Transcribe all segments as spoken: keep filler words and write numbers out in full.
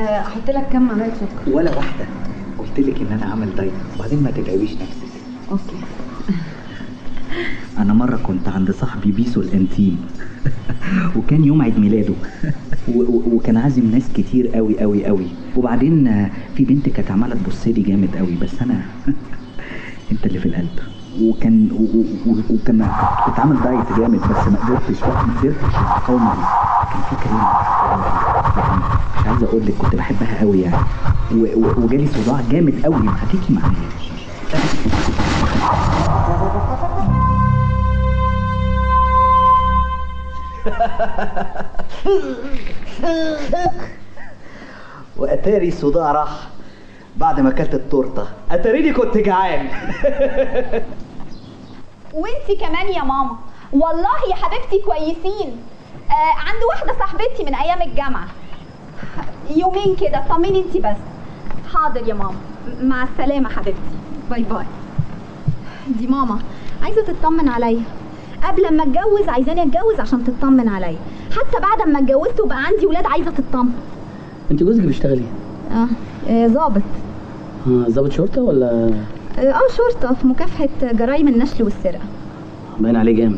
احط لك كام معلقه سكر؟ ولا واحده، قلت لك ان انا عامل دايت، وبعدين ما تتعبيش نفسك. اوكي. انا مره كنت عند صاحبي بيسو الانتيم وكان يوم عيد ميلاده وكان عازم ناس كتير قوي قوي قوي، وبعدين في بنت كانت عماله تبص لي جامد قوي، بس انا انت اللي في القلب. وكان وكان كنت عامل دايت جامد، بس ما قدرتش بقى ما قدرتش اقاوم. كان في كريم يعني مش عايز اقول لك كنت بحبها قوي يعني، وجالي صداع جامد قوي. هتيجي معايا؟ واتاري صداع راح بعد ما اكلت التورته، اتاريني كنت جعان. وانتي كمان يا ماما، والله يا حبيبتي كويسين. آه عند واحده صاحبتي من ايام الجامعه، يومين كده. طمني انتي بس. حاضر يا ماما، مع السلامه حبيبتي، باي باي. دي ماما عايزه تطمن عليا، قبل ما اتجوز عايزاني اتجوز عشان تطمن عليا، حتى بعد ما اتجوزت وبقى عندي ولاد عايزه تطمن. انت جوزك بيشتغل ايه؟ اه ظابط. اه ظابط شرطه ولا؟ اه شرطه في مكافحه جرائم النشل والسرقه. باين عليه جامد.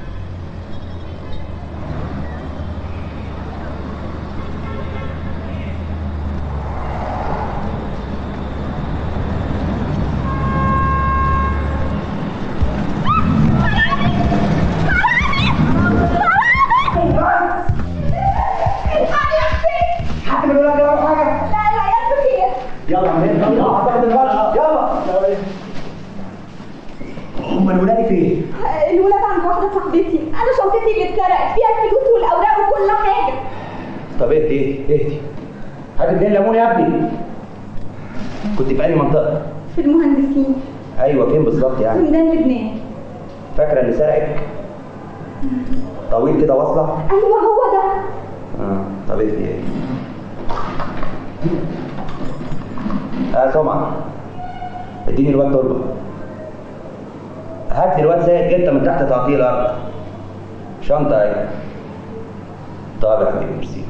يلا عمال يلا هتاخد الورشه يلا. هم الولاد فين؟ الولاد عند واحده صاحبتي، انا شنطتي اللي اتسرقت فيها الفلوس والاوراق وكل حاجه. طب اهدي اهدي، هات اتنين ليمون يا ابني. كنت في اي منطقه؟ في المهندسين. ايوه فين بالظبط يعني؟ في ميدان لبنان. فاكره اللي سرقك؟ طويل كده واصله؟ ايوه هو ده. اه طب اهدي اهدي. اه سمعة، اديني الواد تربة. هات لي الواد سيد جدا من تحت تعطيه الارض. شنطة اهي. طيب يا حبيبي ميرسي.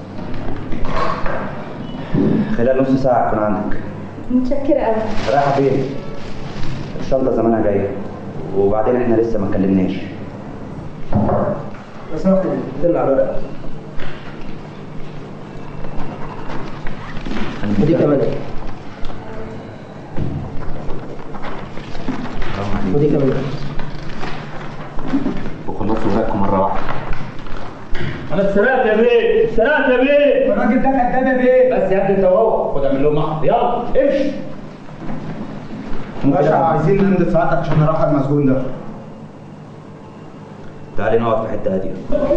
خلال نص ساعة تكون عندك. متشكرة قوي. رايحة فين؟ الشنطة زمانها جاية، وبعدين احنا لسه ما اتكلمناش. بس ناخد دل على الورق. ودي كمان. ودي كمان. وخلصوا ورقكم مرة واحدة. أنا اتسرقت يا بيه، اتسرقت يا بيه. الراجل ده كداب يا بيه. بس يا ابني أنت وهو، خد اعمل لهم محض، يلا امشي. باشا عايزين نمضي في عقدك عشان نرحل المسجون ده. تعالي نقعد في حتة هادية.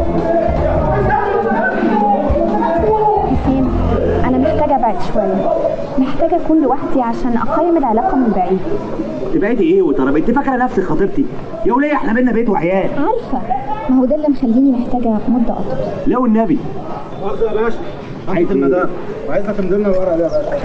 حسين، أنا محتاجة أبعد شوية، محتاجة أكون لوحدي عشان أقيم العلاقة من بعيد. تبعدي إيه وترى؟ أنت فاكرة نفسك خطيبتي؟ يا ولية إحنا بينا بيت وعيال. عارفة، ما هو ده اللي مخليني محتاجة مدة أطول. لا والنبي. مؤاخذة يا باشا، عايز المدام وعايزنا تمضي لنا الورق ده يا باشا.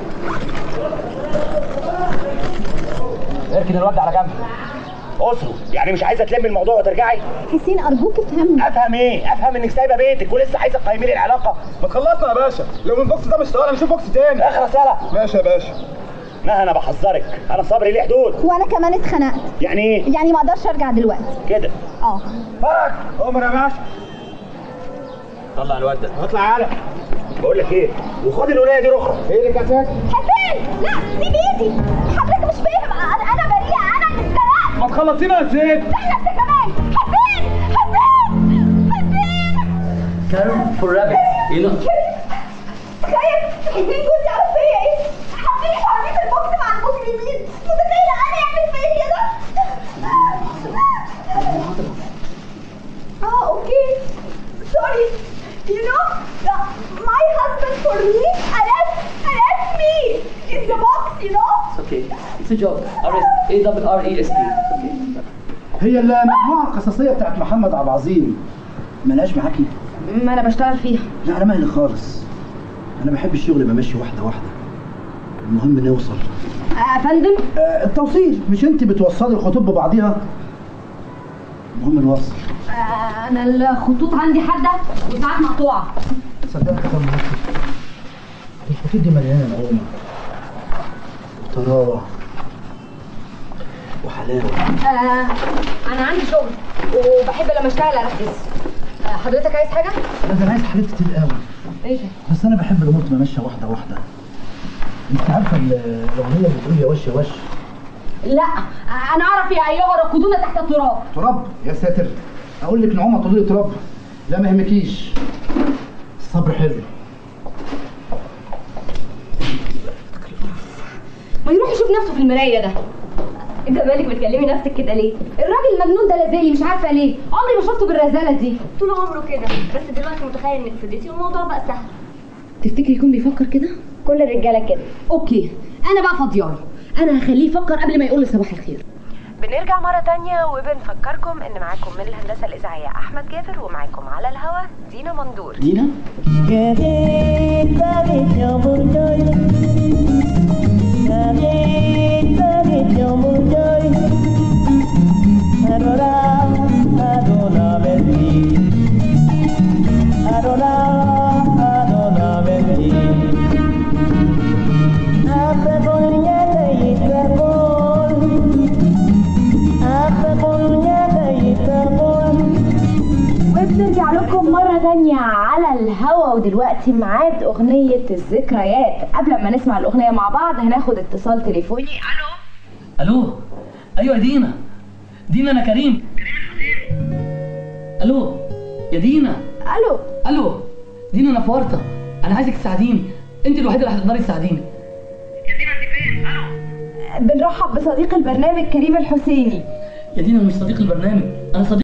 اركن الواد على جنب. اسره، يعني مش عايزه تلمي الموضوع وترجعي؟ حسين أرجوك افهمني. افهم ايه؟ افهم انك سايبه بيتك ولسه عايزه تقيمي لي العلاقه؟ ما تخلصنا يا باشا، لو من بوكس ده مش طالع نشوف بوكس تاني. اخر رساله. ماشي يا باشا. ما انا بحذرك، انا صبري ليه حدود. وأنا كمان اتخنقت. يعني ايه؟ يعني ما أقدرش أرجع دلوقتي. كده. اه. فرج. عمر يا باشا. طلع الواد ده. اطلع يالا. بقول لك ايه؟ وخد الولايه دي رخرة. ايه اللي كاتك؟ حسين، لا سيب ايدي، حضرتك مش فاهم، انا انا بريئة، انا اللي اشتغلت. ما تخلصينا يا زيد. استنى انت كمان. حسين، حسين، حسين. كارم فور رابت. ايه ده؟ تخيل حسين جوزي عارف فيا ايه؟ حطيني في عربية البوكس مع المجرمين، متخيل انا يعمل فيا كده؟ اه اوكي، سوري. You know, my husband for me, arrest, arrest me in the box, you know? It's okay. It's a joke. Arrest. A double R E S T. Okay. هي المجموعة القصصية بتاعت محمد عبد العظيم ملهاش معاكي؟ ما انا بشتغل فيها. لا انا مهلي خالص. انا بحب الشغل يبقى ماشي واحدة واحدة. المهم نوصل. يا فندم؟ آه التوصيل، مش انت بتوصلي الخطوط ببعضيها؟ المهم نوصل. انا الخطوط عندي حاده وساعات مقطوعه. صدقت. الخطوط دي مليانه نعومه وطراوه وحلاوه. آه انا عندي شغل وبحب لما اشتغل اركز. آه حضرتك عايز حاجه؟ لا ده انا عايز حاجات كتير قوي. ايه ده؟ بس انا بحب الامور تبقى ماشيه واحده واحده. انت عارفه ال- الاغنيه اللي بتقول يا وش يا وش؟ لا آه انا اعرف يا ايها الركودون تحت التراب. تراب يا ساتر، اقول لك نعومه تقولي لي تراب؟ لا ما يهمكيش، الصبر حلو. ما يروح يشوف نفسه في المرايه ده. انت مالك بتكلمي نفسك كده ليه؟ الراجل المجنون ده لازالي مش عارفه ليه، عمري ما شفته بالرزاله دي. طول عمره كده، بس دلوقتي متخيل انك فضيتي والموضوع بقى سهل. تفتكري يكون بيفكر كده؟ كل الرجاله كده. اوكي انا بقى فاضياله، انا هخليه يفكر قبل ما يقول لي صباح الخير. بنرجع مرة تانية وبنفكركم ان معاكم من الهندسة الإذاعية أحمد جابر، ومعاكم على الهوا دينا مندور. دينا؟ وبنرجع لكم مرة تانية على الهوا، ودلوقتي ميعاد أغنية الذكريات. قبل ما نسمع الأغنية مع بعض هناخد اتصال تليفوني. ألو الو. ايوه يا دينا. دينا انا كريم. كريم الحسين. الو يا دينا. ألو الو دينا، انا في ورطه، انا عايزك تساعديني، انت الوحيده اللي هتقدري تساعديني. يا دينا انت فين؟ الو. بنرحب بصديق البرنامج كريم الحسيني. يا دينا انا مش صديق البرنامج، انا صديق